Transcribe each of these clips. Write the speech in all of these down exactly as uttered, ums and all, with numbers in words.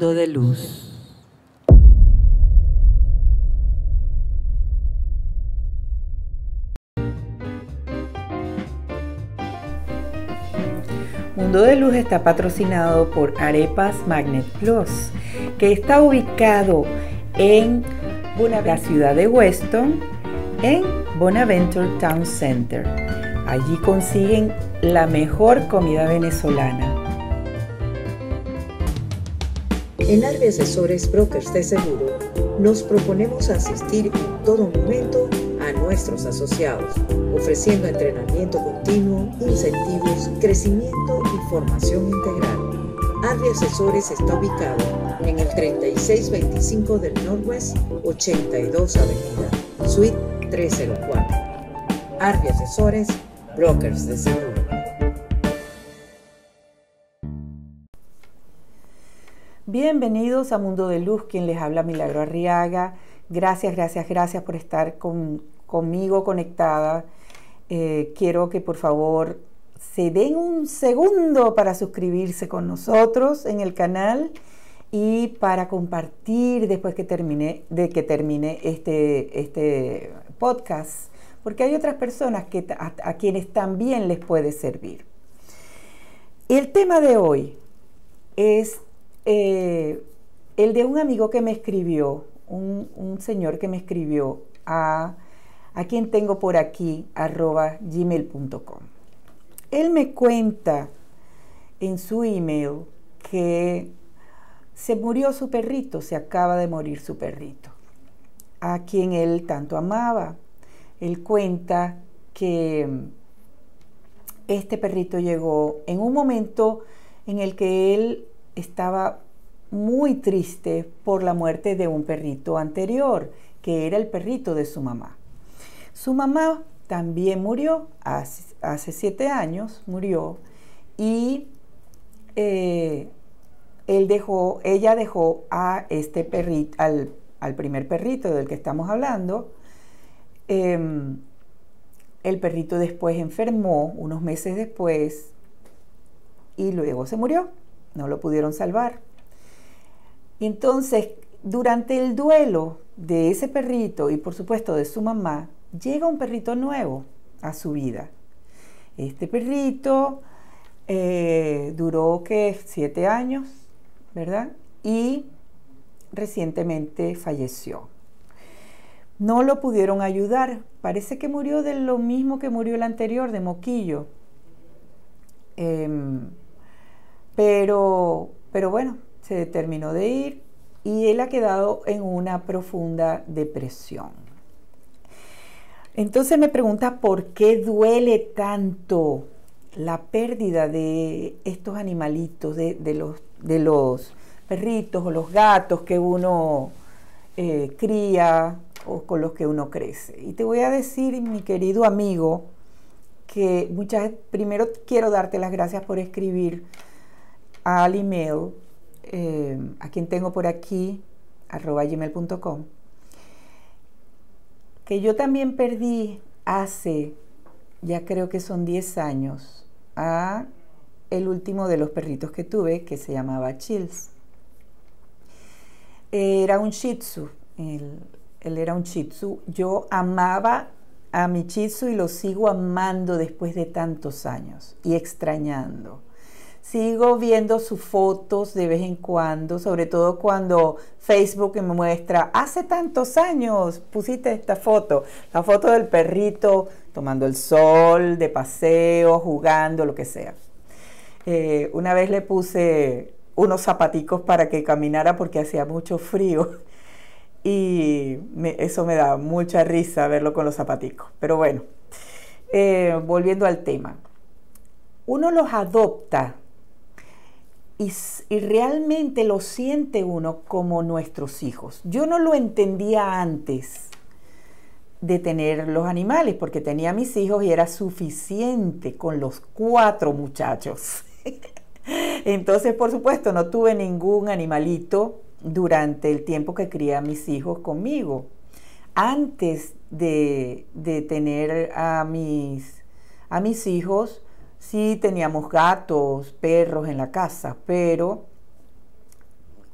Mundo de Luz. Mundo de Luz está patrocinado por Arepas Magnet Plus, que está ubicado en la ciudad de Weston, en Bonaventure Town Center. Allí consiguen la mejor comida venezolana. En Arby Asesores Brokers de Seguro, nos proponemos asistir en todo momento a nuestros asociados, ofreciendo entrenamiento continuo, incentivos, crecimiento y formación integral. Arby Asesores está ubicado en el treinta y seis veinticinco del Northwest ochenta y dos Avenida, Suite trescientos cuatro. Arby Asesores Brokers de Seguro. Bienvenidos a Mundo de Luz, quien les habla Milagro Arriaga. Gracias, gracias, gracias por estar con, conmigo conectada. Eh, quiero que por favor se den un segundo para suscribirse con nosotros en el canal y para compartir después que termine, de que termine este, este podcast, porque hay otras personas que, a, a quienes también les puede servir. El tema de hoy es Eh, el de un amigo que me escribió, un, un señor que me escribió a, a quien tengo por aquí, arroba gmail punto com. Él me cuenta en su email que se murió su perrito, se acaba de morir su perrito, a quien él tanto amaba. Él cuenta que este perrito llegó en un momento en el que él estaba muy triste por la muerte de un perrito anterior, que era el perrito de su mamá. Su mamá también murió, hace, hace siete años murió, y eh, él dejó, ella dejó a este perrito, al, al primer perrito del que estamos hablando. Eh, el perrito después enfermó, unos meses después, y luego se murió. No lo pudieron salvar. Entonces, durante el duelo de ese perrito y por supuesto de su mamá, llega un perrito nuevo a su vida. Este perrito eh, duró que siete años, ¿verdad? Y recientemente falleció. No lo pudieron ayudar. Parece que murió de lo mismo que murió el anterior, de moquillo. Eh, Pero, pero bueno, se terminó de ir y él ha quedado en una profunda depresión. Entonces me pregunta por qué duele tanto la pérdida de estos animalitos, de, de, los, de los perritos o los gatos que uno eh, cría o con los que uno crece. Y te voy a decir, mi querido amigo, que muchas, primero quiero darte las gracias por escribir al email, eh, a quien tengo por aquí, arroba gmail punto com, que yo también perdí hace, ya creo que son diez años, a el último de los perritos que tuve, que se llamaba Chills. Era un Shih Tzu, él, él era un Shih Tzu. Yo amaba a mi Shih Tzu y lo sigo amando después de tantos años y extrañando. Sigo viendo sus fotos de vez en cuando, sobre todo cuando Facebook me muestra, hace tantos años pusiste esta foto, la foto del perrito tomando el sol, de paseo, jugando, lo que sea. Eh, una vez le puse unos zapaticos para que caminara porque hacía mucho frío y me, eso me da mucha risa verlo con los zapaticos. Pero bueno, eh, volviendo al tema, uno los adopta. Y, y realmente lo siente uno como nuestros hijos. Yo no lo entendía antes de tener los animales, porque tenía mis hijos y era suficiente con los cuatro muchachos. Entonces, por supuesto, no tuve ningún animalito durante el tiempo que crié a mis hijos conmigo. Antes de, de tener a mis, a mis hijos, sí teníamos gatos, perros en la casa, pero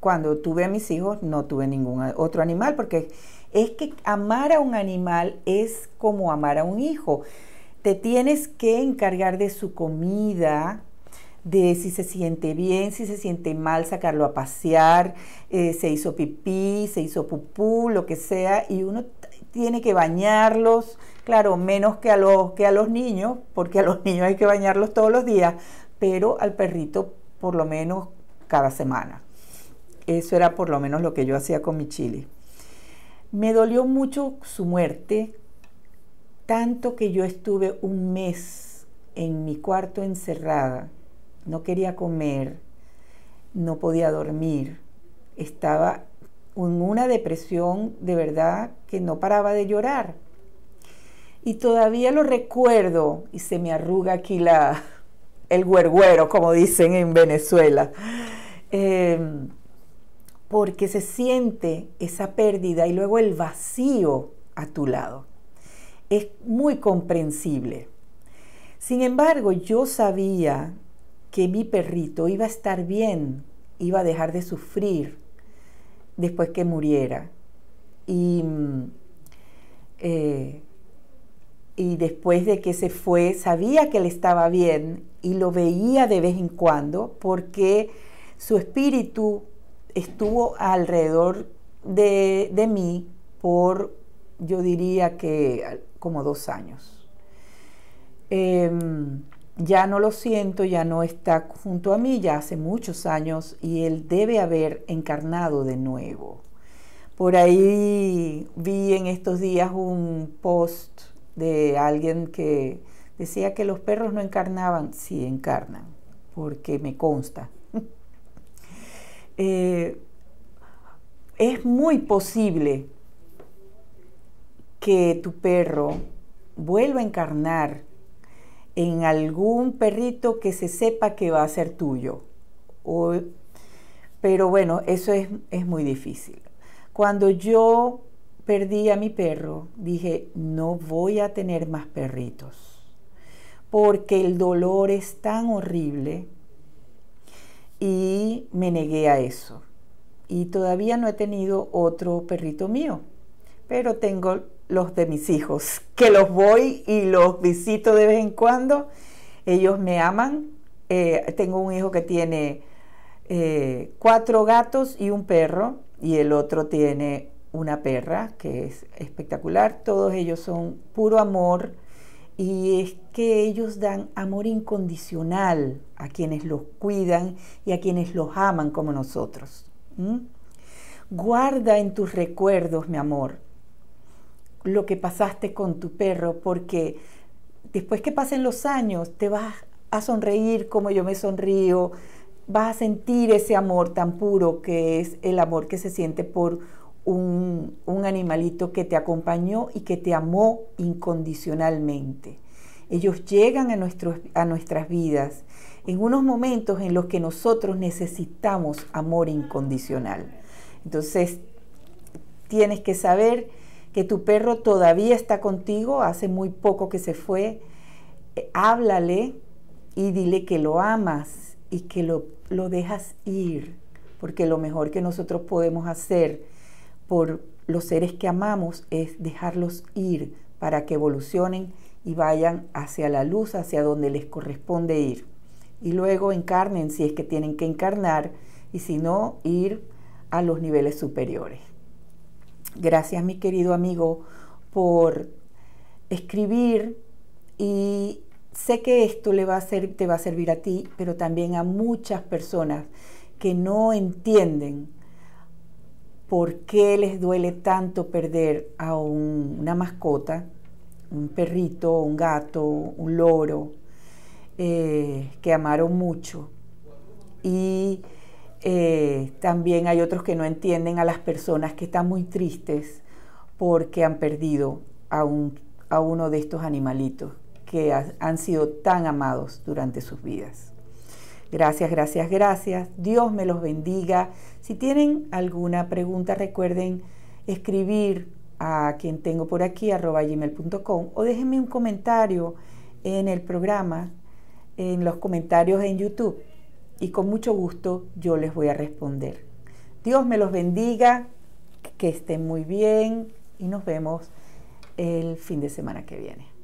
cuando tuve a mis hijos no tuve ningún otro animal, porque es que amar a un animal es como amar a un hijo. Te tienes que encargar de su comida, de si se siente bien, si se siente mal, sacarlo a pasear, eh, se hizo pipí, se hizo pupú, lo que sea, y uno tiene que bañarlos, claro, menos que a los, que a los niños, porque a los niños hay que bañarlos todos los días, pero al perrito por lo menos cada semana. Eso era por lo menos lo que yo hacía con mi Chili. Me dolió mucho su muerte, tanto que yo estuve un mes en mi cuarto encerrada. No quería comer, no podía dormir, estaba en una depresión de verdad que no paraba de llorar. Y todavía lo recuerdo y se me arruga aquí la, el güergüero, como dicen en Venezuela, eh, porque se siente esa pérdida y luego el vacío a tu lado. Es muy comprensible. Sin embargo, yo sabía que mi perrito iba a estar bien, iba a dejar de sufrir después que muriera. Y, eh, y después de que se fue, sabía que él estaba bien y lo veía de vez en cuando porque su espíritu estuvo alrededor de, de mí por, yo diría que como dos años. Eh, Ya no lo siento, ya no está junto a mí, ya hace muchos años y él debe haber encarnado de nuevo. Por ahí vi en estos días un post de alguien que decía que los perros no encarnaban. Sí, encarnan, porque me consta. eh, es muy posible que tu perro vuelva a encarnar en algún perrito que se sepa que va a ser tuyo. O, pero bueno, eso es, es muy difícil. Cuando yo perdí a mi perro, dije, no voy a tener más perritos, porque el dolor es tan horrible y me negué a eso. Y todavía no he tenido otro perrito mío, pero tengo los de mis hijos, que los voy y los visito de vez en cuando. Ellos me aman. Eh, tengo un hijo que tiene eh, cuatro gatos y un perro, y el otro tiene una perra que es espectacular. Todos ellos son puro amor, y es que ellos dan amor incondicional a quienes los cuidan y a quienes los aman como nosotros. ¿Mm? Guarda en tus recuerdos, mi amor, lo que pasaste con tu perro, porque después que pasen los años te vas a sonreír como yo me sonrío, vas a sentir ese amor tan puro que es el amor que se siente por un, un animalito que te acompañó y que te amó incondicionalmente. Ellos llegan a, nuestros, a nuestras vidas en unos momentos en los que nosotros necesitamos amor incondicional. Entonces tienes que saber que tu perro todavía está contigo, hace muy poco que se fue. Eh, háblale y dile que lo amas y que lo, lo dejas ir, porque lo mejor que nosotros podemos hacer por los seres que amamos es dejarlos ir para que evolucionen y vayan hacia la luz, hacia donde les corresponde ir. Y luego encarnen si es que tienen que encarnar, y si no, ir a los niveles superiores. Gracias, mi querido amigo, por escribir, y sé que esto le va a ser, te va a servir a ti, pero también a muchas personas que no entienden por qué les duele tanto perder a un, una mascota, un perrito, un gato, un loro, eh, que amaron mucho. Y Eh, también hay otros que no entienden a las personas que están muy tristes porque han perdido a, un, a uno de estos animalitos que ha, han sido tan amados durante sus vidas. Gracias, gracias, gracias. Dios me los bendiga. Si tienen alguna pregunta, recuerden escribir a quien tengo por aquí, arroba gmail punto com, o déjenme un comentario en el programa, en los comentarios en YouTube. Y con mucho gusto yo les voy a responder. Dios me los bendiga, que estén muy bien y nos vemos el fin de semana que viene.